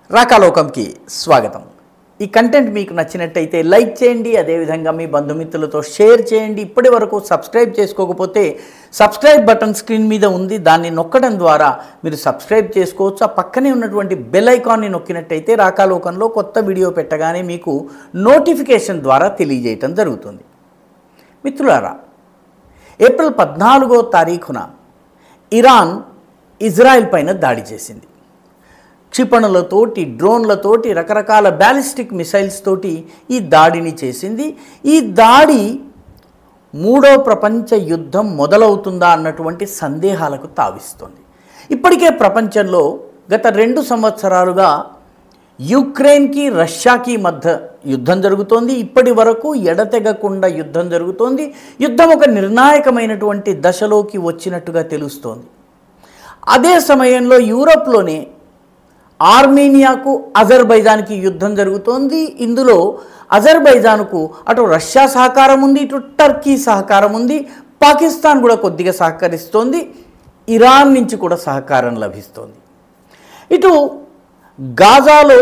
రాకాలోకంకి స్వాగతం. ఈ కంటెంట్ మీకు నచ్చినట్టయితే లైక్ చేయండి, అదేవిధంగా మీ బంధుమిత్రులతో షేర్ చేయండి. ఇప్పటి వరకు సబ్స్క్రైబ్ చేసుకోకపోతే సబ్స్క్రైబ్ బటన్ స్క్రీన్ మీద ఉంది, దాన్ని నొక్కడం ద్వారా మీరు సబ్స్క్రైబ్ చేసుకోవచ్చు. ఆ పక్కనే ఉన్నటువంటి బెల్ ఐకాన్ని నొక్కినట్టయితే రాకాలోకంలో కొత్త వీడియో పెట్టగానే మీకు నోటిఫికేషన్ ద్వారా తెలియజేయటం జరుగుతుంది. మిత్రులారా, ఏప్రిల్ 14వ తారీఖున ఇరాన్ ఇజ్రాయెల్ పైన దాడి చేసింది. క్షిపణులతోటి, డ్రోన్లతోటి, రకరకాల బ్యాలిస్టిక్ మిసైల్స్ తోటి ఈ దాడిని చేసింది. ఈ దాడి మూడవ ప్రపంచ యుద్ధం మొదలవుతుందా అన్నటువంటి సందేహాలకు తావిస్తుంది. ఇప్పటికే ప్రపంచంలో గత 2 సంవత్సరాలుగా యుక్రెయిన్కి రష్యాకి మధ్య యుద్ధం జరుగుతోంది. ఇప్పటి వరకు ఎడతెగకుండా యుద్ధం జరుగుతోంది. యుద్ధం ఒక నిర్ణాయకమైనటువంటి దశలోకి వచ్చినట్టుగా తెలుస్తోంది. అదే సమయంలో యూరప్లోనే ఆర్మేనియాకు, అజర్బైజాన్కి యుద్ధం జరుగుతోంది. ఇందులో అజర్బైజాన్కు అటు రష్యా సహకారం ఉంది, ఇటు టర్కీ సహకారం ఉంది, పాకిస్తాన్ కూడా కొద్దిగా సహకరిస్తోంది, ఇరాన్ నుంచి కూడా సహకారం లభిస్తోంది. ఇటు గాజాలో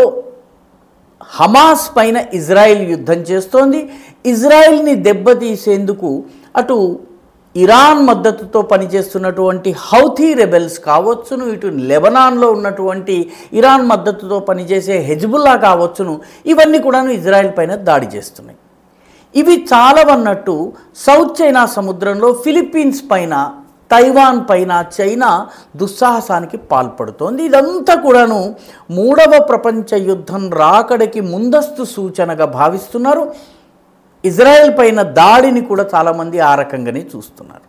హమాస్ పైన ఇజ్రాయెల్ యుద్ధం చేస్తోంది. ఇజ్రాయెల్ని దెబ్బతీసేందుకు అటు ఇరాన్ మద్దతుతో పనిచేస్తున్నటువంటి హౌథీ రెబెల్స్ కావచ్చును, ఇటు లెబనాన్లో ఉన్నటువంటి ఇరాన్ మద్దతుతో పనిచేసే హెజ్బుల్లా కావచ్చును, ఇవన్నీ కూడాను ఇజ్రాయెల్ పైన దాడి చేస్తున్నాయి. ఇవి చాలవన్నట్టు సౌత్ చైనా సముద్రంలో ఫిలిప్పీన్స్ పైన, తైవాన్ పైన చైనా దుస్సాహసానికి పాల్పడుతోంది. ఇదంతా కూడాను మూడవ ప్రపంచ యుద్ధం రాకడికి ముందస్తు సూచనగా భావిస్తున్నారు. ఇజ్రాయెల్ పైన దాడిని కూడా చాలామంది ఆ రకంగానే చూస్తున్నారు.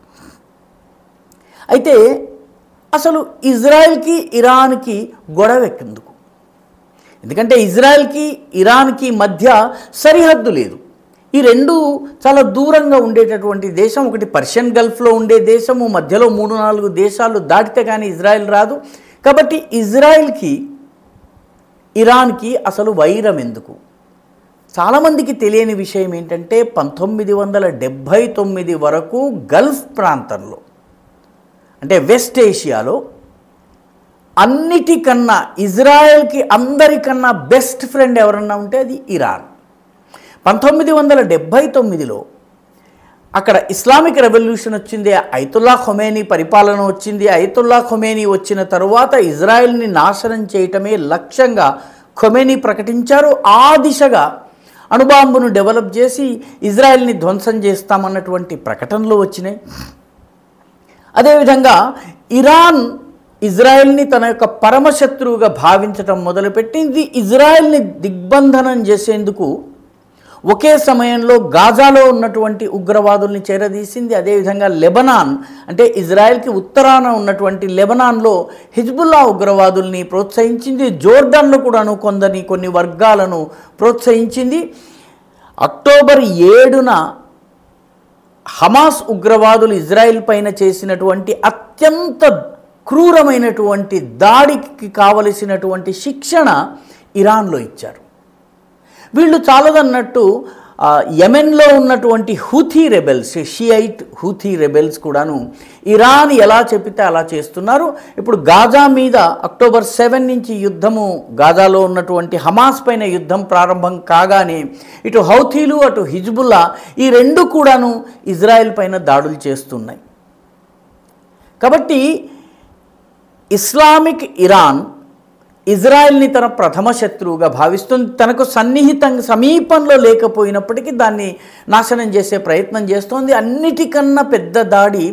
అయితే అసలు ఇజ్రాయెల్కి ఇరాన్కి గొడవ ఎక్కేందుకు? ఎందుకంటే ఇజ్రాయెల్కి ఇరాన్కి మధ్య సరిహద్దు లేదు. ఈ రెండు చాలా దూరంగా ఉండేటటువంటి దేశం. ఒకటి పర్షియన్ గల్ఫ్లో ఉండే దేశము, మధ్యలో 3-4 దేశాలు దాటితే కానీ ఇజ్రాయెల్ రాదు. కాబట్టి ఇజ్రాయెల్కి ఇరాన్కి అసలు వైరం ఎందుకు? చాలామందికి తెలియని విషయం ఏంటంటే 1979 వరకు గల్ఫ్ ప్రాంతంలో, అంటే వెస్ట్ ఏషియాలో అన్నిటికన్నా ఇజ్రాయెల్కి అందరికన్నా బెస్ట్ ఫ్రెండ్ ఎవరన్నా ఉంటే అది ఇరాన్. 1979లో అక్కడ ఇస్లామిక్ రెవల్యూషన్ వచ్చింది, అయతుల్లా ఖొమేనీ పరిపాలన వచ్చింది. అయతుల్లా ఖొమేనీ వచ్చిన తరువాత ఇజ్రాయెల్ని నాశనం చేయటమే లక్ష్యంగా ఖొమేనీ ప్రకటించారు. ఆ దిశగా అణుబాంబును డెవలప్ చేసి ఇజ్రాయెల్ని ధ్వంసం చేస్తామన్నటువంటి ప్రకటనలు వచ్చినాయి. అదేవిధంగా ఇరాన్ ఇజ్రాయెల్ని తన యొక్క పరమశత్రువుగా భావించటం మొదలుపెట్టింది. ఇజ్రాయెల్ని దిగ్బంధనం చేసేందుకు ఒకే సమయంలో గాజాలో ఉన్నటువంటి ఉగ్రవాదుల్ని చేరదీసింది. అదేవిధంగా లెబనాన్, అంటే ఇజ్రాయెల్కి ఉత్తరాన ఉన్నటువంటి లెబనాన్లో హిజ్బుల్లా ఉగ్రవాదుల్ని ప్రోత్సహించింది. జోర్డాన్లో కూడాను కొన్ని వర్గాలను ప్రోత్సహించింది. అక్టోబర్ 7న హమాస్ ఉగ్రవాదులు ఇజ్రాయెల్ పైన చేసినటువంటి అత్యంత క్రూరమైనటువంటి దాడికి కావలసినటువంటి శిక్షణ ఇరాన్లో ఇచ్చారు. వీళ్ళు చాలదన్నట్టు యెమెన్లో ఉన్నటువంటి Houthi rebels, Shiite Houthi rebels కూడాను ఇరాన్ ఎలా చెప్పితే అలా చేస్తున్నారు. ఇప్పుడు గాజా మీద అక్టోబర్ 7 నుంచి యుద్ధము, గాజాలో ఉన్నటువంటి హమాస్ పైన యుద్ధం ప్రారంభం కాగానే ఇటు హౌథీలు, అటు హిజ్బుల్లా ఈ రెండు కూడాను ఇజ్రాయెల్ పైన దాడులు చేస్తున్నాయి. కాబట్టి ఇస్లామిక్ ఇరాన్ ఇజ్రాయెల్ని తన ప్రథమ శత్రువుగా భావిస్తుంది. తనకు సమీపంలో లేకపోయినప్పటికీ దాన్ని నాశనం చేసే ప్రయత్నం చేస్తోంది. అన్నిటికన్నా పెద్ద దాడి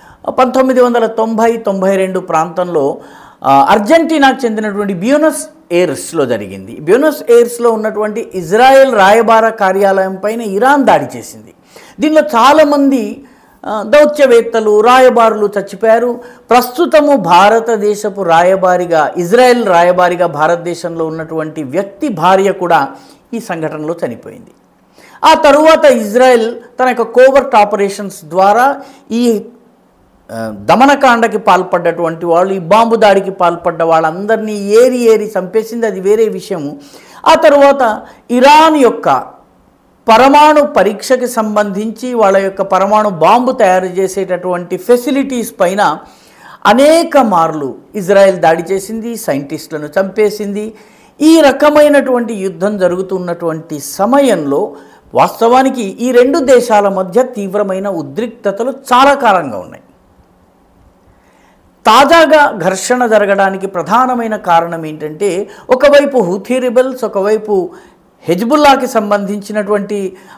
1990-92 ప్రాంతంలో అర్జెంటీనాకు చెందినటువంటి బ్యూనస్ ఎయిర్స్లో జరిగింది. బ్యూనస్ ఎయిర్స్లో ఉన్నటువంటి ఇజ్రాయెల్ రాయబార కార్యాలయం పైన ఇరాన్ దాడి చేసింది. దీనిలో చాలామంది దౌత్యవేత్తలు, రాయబారులు చచ్చిపోయారు. ప్రస్తుతము భారతదేశపు రాయబారిగా, ఇజ్రాయెల్ రాయబారిగా భారతదేశంలో ఉన్నటువంటి వ్యక్తి భార్య కూడా ఈ సంఘటనలో చనిపోయింది. ఆ తరువాత ఇజ్రాయెల్ తన యొక్క కోవర్ట్ ఆపరేషన్స్ ద్వారా ఈ దమనకాండకి పాల్పడ్డటువంటి వాళ్ళు, ఈ బాంబు దాడికి పాల్పడ్డ వాళ్ళందరినీ ఏరి చంపేసింది. అది వేరే విషయము. ఆ తరువాత ఇరాన్ యొక్క పరమాణు పరీక్షకి సంబంధించి వాళ్ళ యొక్క పరమాణు బాంబు తయారు చేసేటటువంటి ఫెసిలిటీస్ పైన అనేక మార్లు ఇజ్రాయెల్ దాడి చేసింది, సైంటిస్టులను చంపేసింది. ఈ రకమైనటువంటి యుద్ధం జరుగుతున్నటువంటి సమయంలో వాస్తవానికి ఈ రెండు దేశాల మధ్య తీవ్రమైన ఉద్రిక్తతలు చాలా కాలంగా ఉన్నాయి. తాజాగా ఘర్షణ జరగడానికి ప్రధానమైన కారణం ఏంటంటే, ఒకవైపు హూథీ రిబెల్స్, ఒకవైపు హెజ్బుల్లాకి సంబంధించినటువంటి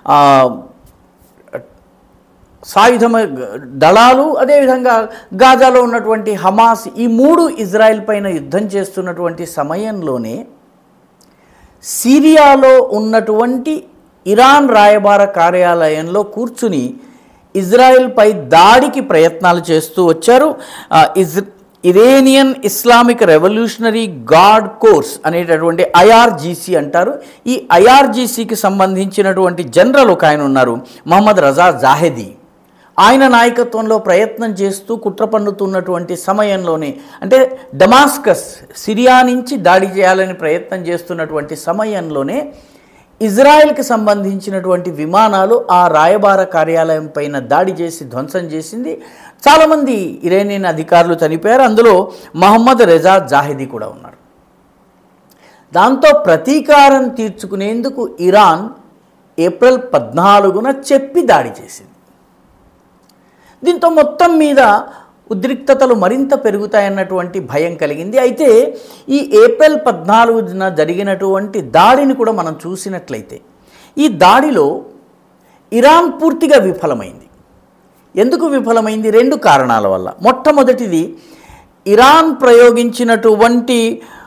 సాయుధ దళాలు, అదేవిధంగా గాజాలో ఉన్నటువంటి హమాస్, ఈ మూడు ఇజ్రాయెల్ పైన యుద్ధం చేస్తున్నటువంటి సమయంలోనే సిరియాలో ఉన్నటువంటి ఇరాన్ రాయబార కార్యాలయంలో కూర్చుని ఇజ్రాయెల్పై దాడికి ప్రయత్నాలు చేస్తూ వచ్చారు. Iranian Islamic revolutionary guard corps అనేటటువంటి ఐఆర్జీసీ అంటారు. ఈ ఐఆర్జీసీకి సంబంధించినటువంటి జనరల్ ఒక ఆయన ఉన్నారు, మహమ్మద్ రజా జాహెదీ. ఆయన నాయకత్వంలో ప్రయత్నం చేస్తూ కుట్ర పన్నుతున్నటువంటి సమయంలోనే, అంటే డమాస్కస్ సిరియా నుంచి దాడి చేయాలని ప్రయత్నం చేస్తున్నటువంటి సమయంలోనే ఇజ్రాయెల్కి సంబంధించినటువంటి విమానాలు ఆ రాయబార కార్యాలయం పైన దాడి చేసి ధ్వంసం చేసింది. చాలామంది ఇరానియన్ అధికారులు చనిపోయారు, అందులో మహమ్మద్ రజా జాహెదీ కూడా ఉన్నారు. దాంతో ప్రతీకారం తీర్చుకునేందుకు ఇరాన్ ఏప్రిల్ 14న చెప్పి దాడి చేసింది. దీంతో మొత్తం మీద ఉద్రిక్తతలు మరింత పెరుగుతాయన్నటువంటి భయం కలిగింది. అయితే ఈ ఏప్రిల్ 14న జరిగినటువంటి దాడిని కూడా మనం చూసినట్లయితే, ఈ దాడిలో ఇరాన్ పూర్తిగా విఫలమైంది. ఎందుకు విఫలమైంది? రెండు కారణాల వల్ల. మొట్టమొదటిది, ఇరాన్ ప్రయోగించినటువంటి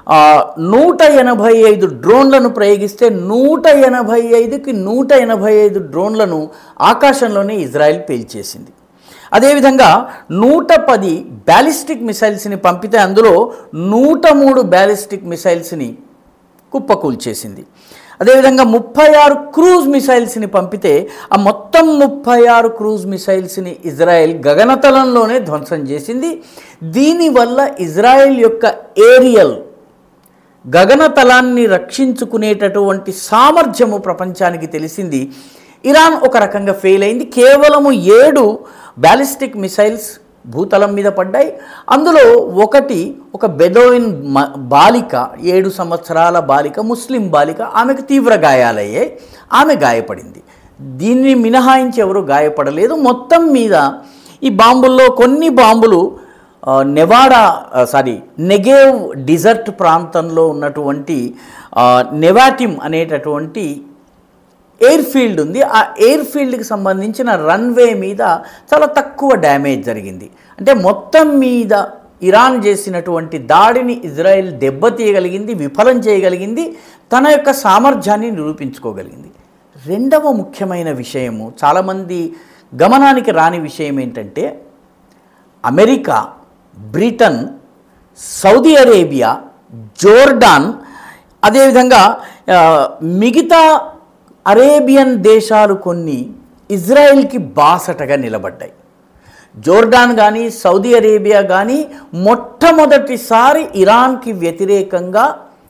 185 డ్రోన్లను ప్రయోగిస్తే 185కి 185 డ్రోన్లను ఆకాశంలోనే ఇజ్రాయెల్ పేల్చేసింది. అదేవిధంగా 110 బ్యాలిస్టిక్ మిసైల్స్ని పంపితే అందులో 103 బ్యాలిస్టిక్ మిసైల్స్ని కుప్పకూల్చేసింది. అదేవిధంగా 36 క్రూజ్ మిసైల్స్ని పంపితే ఆ మొత్తం 36 క్రూజ్ మిసైల్స్ని ఇజ్రాయెల్ గగనతలంలోనే ధ్వంసం చేసింది. దీనివల్ల ఇజ్రాయెల్ యొక్క ఏరియల్ గగనతలాన్ని రక్షించుకునేటటువంటి సామర్థ్యము ప్రపంచానికి తెలిసింది. ఇరాన్ ఒక రకంగా ఫెయిల్ అయింది. కేవలము 7 బ్యాలిస్టిక్ మిసైల్స్ భూతలం మీద పడ్డాయి. అందులో ఒక బెదోయిన్ బాలిక, 7 సంవత్సరాల బాలిక, ముస్లిం బాలిక, ఆమెకు తీవ్ర గాయాలయ్యాయి, ఆమె గాయపడింది. దీన్ని మినహాయించి ఎవరు గాయపడలేదు. మొత్తం మీద ఈ బాంబుల్లో కొన్ని బాంబులు నెగేవ్ డిజర్ట్ ప్రాంతంలో ఉన్నటువంటి నెవాటిమ్ అనేటటువంటి ఎయిర్ ఫీల్డ్ ఉంది. ఆ ఎయిర్ ఫీల్డ్కి సంబంధించిన రన్వే మీద చాలా తక్కువ డ్యామేజ్ జరిగింది. అంటే మొత్తం మీద ఇరాన్ చేసినటువంటి దాడిని ఇజ్రాయెల్ దెబ్బతీయగలిగింది, విఫలం చేయగలిగింది, తన యొక్క సామర్థ్యాన్ని నిరూపించుకోగలిగింది. రెండవ ముఖ్యమైన విషయము, చాలామంది గమనానికి రాని విషయం ఏంటంటే, America, Britain, Saudi Arabia, Jordan, అదేవిధంగా మిగతా అరేబియన్ దేశాలు కొన్ని ఇజ్రాయెల్కి బాసటగా నిలబడ్డాయి. జోర్డాన్ కానీ సౌదీ అరేబియా కానీ మొట్టమొదటిసారి ఇరాన్కి వ్యతిరేకంగా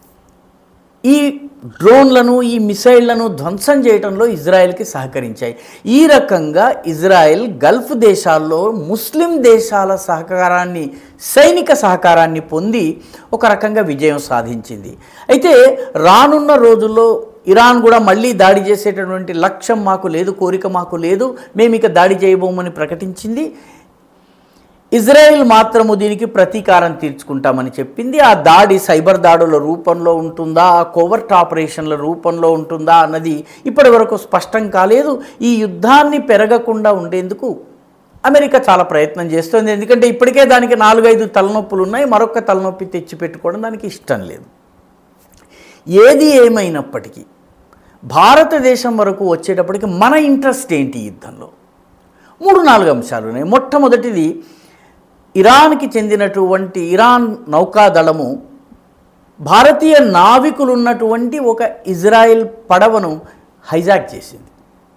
ఈ డ్రోన్లను, ఈ మిసైళ్లను ధ్వంసం చేయడంలో ఇజ్రాయెల్కి సహకరించాయి. ఈ రకంగా ఇజ్రాయెల్ గల్ఫ్ దేశాల్లో ముస్లిం దేశాల సహకారాన్ని, సైనిక సహకారాన్ని పొంది ఒక రకంగా విజయం సాధించింది. అయితే రానున్న రోజుల్లో ఇరాన్ కూడా మళ్ళీ దాడి చేసేటటువంటి లక్ష్యం మాకు లేదు, కోరిక మాకు లేదు, మేము ఇక దాడి చేయబోమని ప్రకటించింది. ఇజ్రాయెల్ మాత్రము దీనికి ప్రతీకారం తీర్చుకుంటామని చెప్పింది. ఆ దాడి సైబర్ దాడుల రూపంలో ఉంటుందా, కోవర్ట్ ఆపరేషన్ల రూపంలో ఉంటుందా అన్నది ఇప్పటి వరకు స్పష్టం కాలేదు. ఈ యుద్ధాన్ని పెరగకుండా ఉండేందుకు అమెరికా చాలా ప్రయత్నం చేస్తుంది. ఎందుకంటే ఇప్పటికే దానికి 4-5 తలనొప్పులు ఉన్నాయి, మరొక తలనొప్పి తెచ్చిపెట్టుకోవడం దానికి ఇష్టం లేదు. ఏది ఏమైనప్పటికీ భారతదేశం వరకు వచ్చేటప్పటికి మన ఇంట్రెస్ట్ ఏంటి? యుద్ధంలో 3-4 అంశాలు ఉన్నాయి. మొట్టమొదటిది, ఇరాన్కి చెందినటువంటి ఇరాన్ నౌకాదళము భారతీయ నావికులు ఉన్నటువంటి ఒక ఇజ్రాయెల్ పడవను హైజాక్ చేసింది.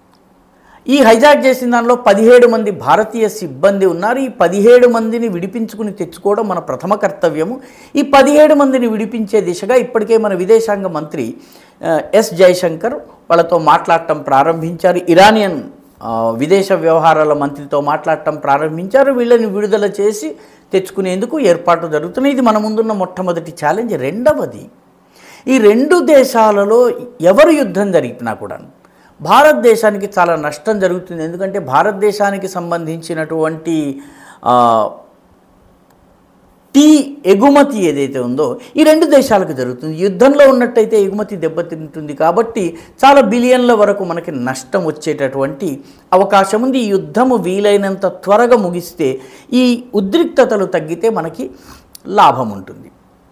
ఈ హైజాక్ చేసిన దానిలో 17 మంది భారతీయ సిబ్బంది ఉన్నారు. ఈ 17 మందిని విడిపించుకుని తెచ్చుకోవడం మన ప్రథమ కర్తవ్యము. ఈ 17 మందిని విడిపించే దిశగా ఇప్పటికే మన విదేశాంగ మంత్రి ఎస్ జయశంకర్ వాళ్ళతో మాట్లాడటం ప్రారంభించారు. ఇరానియన్ విదేశ వ్యవహారాల మంత్రితో మాట్లాడటం ప్రారంభించారు. వీళ్ళని విడుదల చేసి తెచ్చుకునేందుకు ఏర్పాట్లు జరుగుతున్నాయి. ఇది మన ముందున్న మొట్టమొదటి ఛాలెంజ్. రెండవది, ఈ రెండు దేశాలలో ఎవరు యుద్ధం జరిగినా కూడా భారతదేశానికి చాలా నష్టం జరుగుతుంది. ఎందుకంటే భారతదేశానికి సంబంధించినటువంటి టీ ఎగుమతి ఏదైతే ఉందో ఈ రెండు దేశాలకు జరుగుతుంది. యుద్ధంలో ఉన్నట్టయితే ఎగుమతి దెబ్బతింటుంది కాబట్టి చాలా బిలియన్ల వరకు మనకి నష్టం వచ్చేటటువంటి అవకాశం ఉంది. ఈ యుద్ధము వీలైనంత త్వరగా ముగిస్తే, ఈ ఉద్రిక్తతలు తగ్గితే మనకి లాభం ఉంటుంది.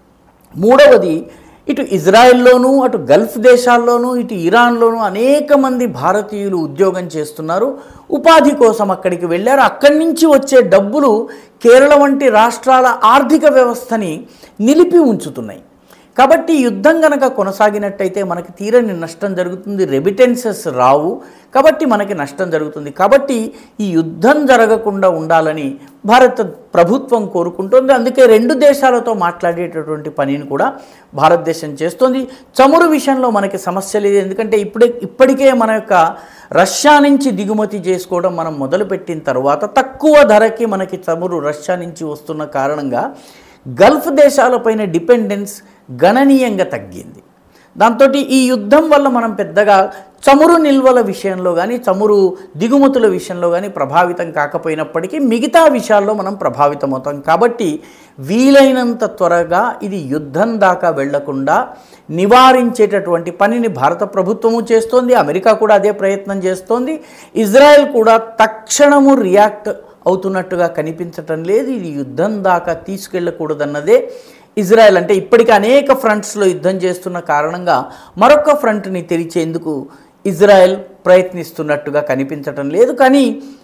మూడవది, ఇటు ఇజ్రాయెల్లోనూ అటు గల్ఫ్ దేశాల్లోనూ ఇటు ఇరాన్లోనూ అనేక మంది భారతీయులు ఉద్యోగం చేస్తున్నారు, ఉపాధి కోసం అక్కడికి వెళ్ళారు. అక్కడి నుంచి వచ్చే డబ్బులు కేరళ వంటి రాష్ట్రాల ఆర్థిక వ్యవస్థని నిలిపి ఉంచుతున్నాయి. కాబట్టి యుద్ధం కనుక కొనసాగినట్టయితే మనకి తీరని నష్టం జరుగుతుంది, రెమిటెన్సెస్ రావు, కాబట్టి మనకి నష్టం జరుగుతుంది. కాబట్టి ఈ యుద్ధం జరగకుండా ఉండాలని భారత ప్రభుత్వం కోరుకుంటుంది. అందుకే రెండు దేశాలతో మాట్లాడేటటువంటి పనిని కూడా భారతదేశం చేస్తుంది. చమురు విషయంలో మనకి సమస్య లేదు, ఎందుకంటే ఇప్పటికే మన యొక్క రష్యా నుంచి దిగుమతి చేసుకోవడం మనం మొదలుపెట్టిన తర్వాత తక్కువ ధరకి మనకి చమురు రష్యా నుంచి వస్తున్న కారణంగా గల్ఫ్ దేశాలపైన డిపెండెన్స్ గణనీయంగా తగ్గింది. దాంతో ఈ యుద్ధం వల్ల మనం పెద్దగా చమురు నిల్వల విషయంలో కానీ చమురు దిగుమతుల విషయంలో కానీ ప్రభావితం కాకపోయినప్పటికీ మిగతా విషయాల్లో మనం ప్రభావితం అవుతాం. కాబట్టి వీలైనంత త్వరగా ఇది యుద్ధం దాకా వెళ్లకుండా నివారించేటటువంటి పనిని భారత ప్రభుత్వము చేస్తోంది, అమెరికా కూడా అదే ప్రయత్నం చేస్తోంది. ఇజ్రాయెల్ కూడా తక్షణము రియాక్ట్ అవుతున్నట్టుగా కనిపించటం లేదు. ఇది యుద్ధం దాకా తీసుకెళ్ళకూడదన్నదే ఇజ్రాయెల్. అంటే ఇప్పటికీ అనేక ఫ్రంట్స్లో యుద్ధం చేస్తున్న కారణంగా మరొక ఫ్రంట్ని తెరిచేందుకు ఇజ్రాయెల్ ప్రయత్నిస్తున్నట్టుగా కనిపించటం లేదు. కానీ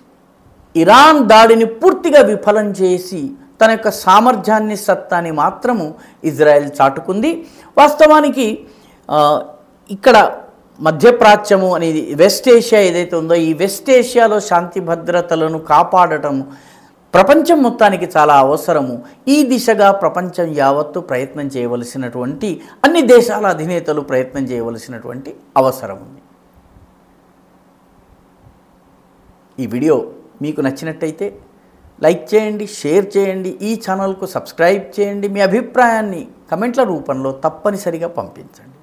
ఇరాన్ దాడిని పూర్తిగా విఫలం చేసి తన యొక్క సామర్థ్యాన్ని, సత్తాని మాత్రము ఇజ్రాయెల్ చాటుకుంది. వాస్తవానికి ఇక్కడ మధ్యప్రాచ్యము అనేది వెస్ట్ ఏషియా ఏదైతే ఉందో ఈ వెస్ట్ ఏషియాలో శాంతి భద్రతలను కాపాడటం ప్రపంచం మొత్తానికి చాలా అవసరము. ఈ దిశగా ప్రపంచం యావత్తు ప్రయత్నం చేయవలసినటువంటి, అన్ని దేశాల అధినేతలు ప్రయత్నం చేయవలసినటువంటి అవసరం ఉంది. ఈ వీడియో మీకు నచ్చినట్టయితే లైక్ చేయండి, షేర్ చేయండి, ఈ ఛానల్కు సబ్స్క్రైబ్ చేయండి. మీ అభిప్రాయాన్ని కమెంట్ల రూపంలో తప్పనిసరిగా పంపించండి.